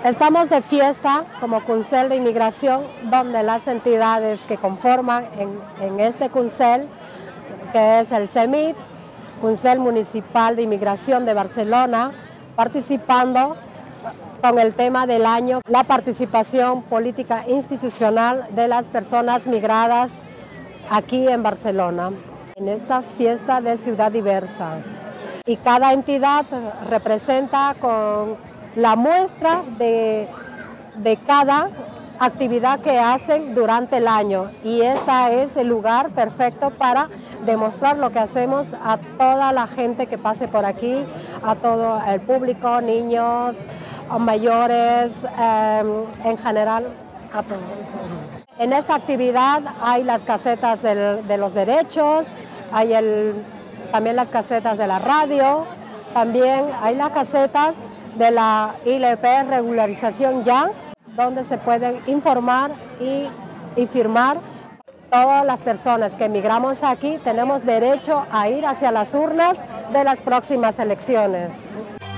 Estamos de fiesta como Consell de Inmigración, donde las entidades que conforman en este Consell, que es el CEMID, Consell Municipal de Inmigración de Barcelona, participando con el tema del año, la participación política institucional de las personas migradas aquí en Barcelona, en esta fiesta de Ciudad Diversa. Y cada entidad representa con la muestra de cada actividad que hacen durante el año, y este es el lugar perfecto para demostrar lo que hacemos a toda la gente que pase por aquí, a todo el público, niños, mayores, en general a todos. En esta actividad hay las casetas de los derechos, hay también las casetas de la radio, también hay las casetas de la ILP Regularización Ya, donde se pueden informar y firmar. Todas las personas que emigramos aquí tenemos derecho a ir hacia las urnas de las próximas elecciones.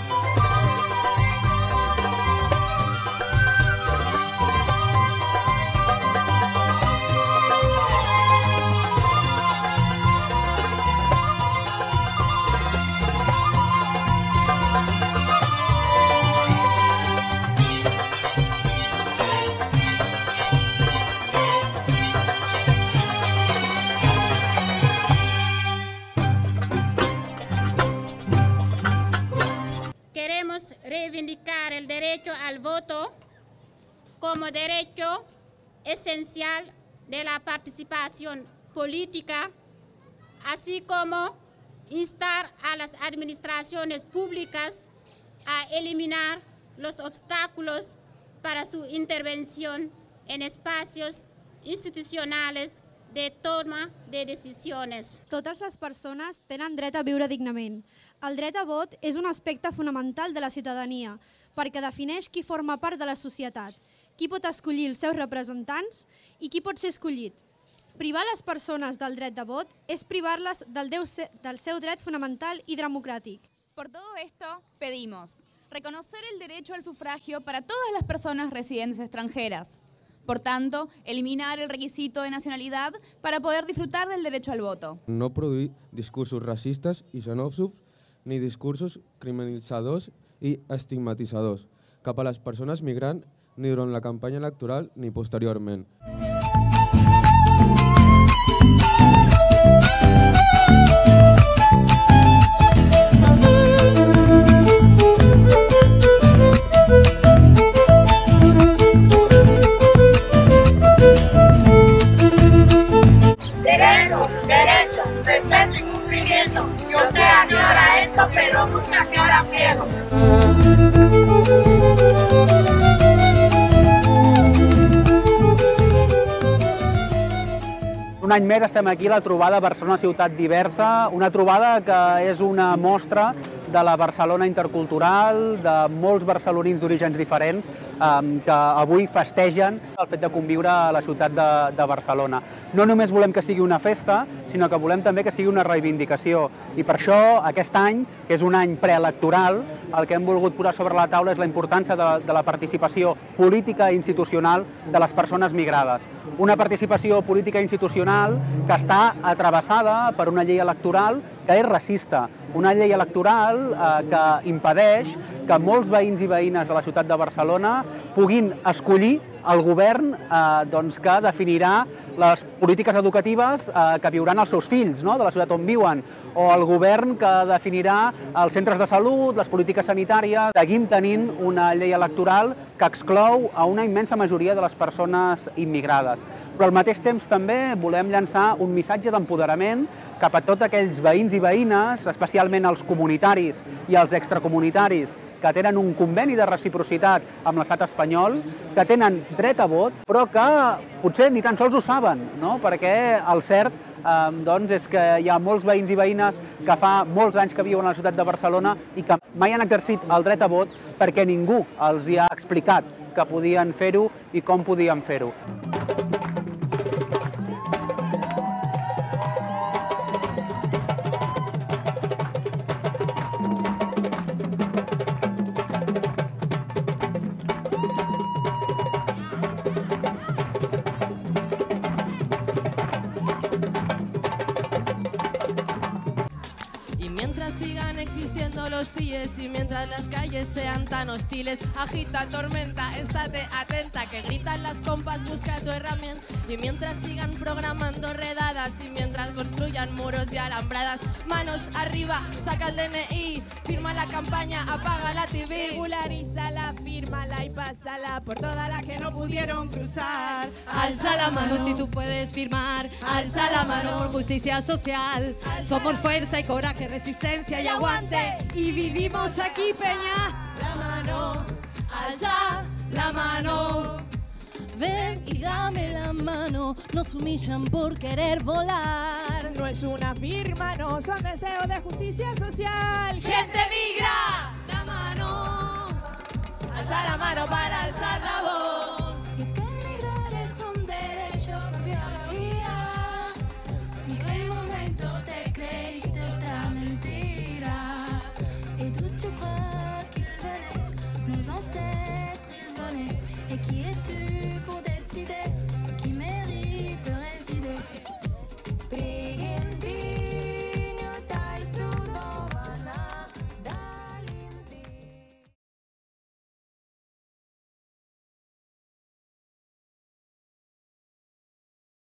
Reivindicar el derecho al voto como derecho esencial de la participación política, así como instar a las administraciones públicas a eliminar los obstáculos para su intervención en espacios institucionals de toma de decisions. Totes les persones tenen dret a viure dignament. El dret a vot és un aspecte fonamental de la ciutadania perquè defineix qui forma part de la societat, qui pot escollir els seus representants i qui pot ser escollit. Privar les persones del dret de vot és privar-les del seu dret fonamental i democràtic. Por todo esto pedimos reconocer el derecho al sufragio para todas las personas residentes extranjeras. Por tanto, eliminar el requisito de nacionalidad para poder disfrutar del derecho al voto. No produir discursos racistes i xenòfobs ni discursos criminalitzadors i estigmatitzadors cap a les persones migrants ni durant la campanya electoral ni posteriorment. Derecho, respeto y cumplimiento. Yo sé a qué hora entro, pero nunca a qué hora pliego. Un any més estem aquí a la trobada Barcelona Ciutat Diversa, una trobada que és una mostra de la Barcelona intercultural, de molts barcelonins d'orígens diferents que avui festegen el fet de conviure a la ciutat de Barcelona. No només volem que sigui una festa, sinó que volem també que sigui una reivindicació. I per això aquest any, que és un any preelectoral, el que hem volgut posar sobre la taula és la importància de la participació política i institucional de les persones migrades. Una participació política i institucional que està atrevessada per una llei electoral que és racista, una llei electoral que impedeix que molts veïns i veïnes de la ciutat de Barcelona puguin escollir el govern que definirà les polítiques educatives que viuran els seus fills de la ciutat on viuen, o el govern que definirà els centres de salut, les polítiques sanitàries. Seguim tenint una llei electoral que exclou a una immensa majoria de les persones immigrades. Però al mateix temps també volem llançar un missatge d'empoderament cap a tots aquells veïns i veïnes, especialment els comunitaris i els extracomunitaris, que tenen un conveni de reciprocitat amb l'estat espanyol, que tenen dret a vot, però que potser ni tan sols ho saben, perquè el cert és que hi ha molts veïns i veïnes que fa molts anys que viuen a la ciutat de Barcelona i que mai han exercit el dret a vot perquè ningú els hi ha explicat que podien fer-ho i com podien fer-ho. calles sean tan hostiles. Agita, tormenta, estate atenta, que gritan las compas, busca tu herramienta. Y mientras sigan programando redadas y mientras construyan muros y alambradas, manos arriba, saca el DNI, firma la campaña, apaga la TV. Regularízala, fírmala y pásala por todas las que no pudieron cruzar. Alza la mano si tú puedes firmar, alza la mano por justicia social. Somos fuerza y coraje, resistencia y aguante, y vivimos aquí, Peña. La mano, alza la mano. Ven y dame la mano, nos humillan por querer volar. No es una firma, no son deseos de justicia social. ¡Gente migra! La mano, alza la mano para alzar la voz. Y es que emigrar es un derecho, biología. ¿En qué momento te creíste otra mentira? Et d'où tu crois qu'il venait? Nos ancêtres, ils venaient. Et qui es-tu pour décider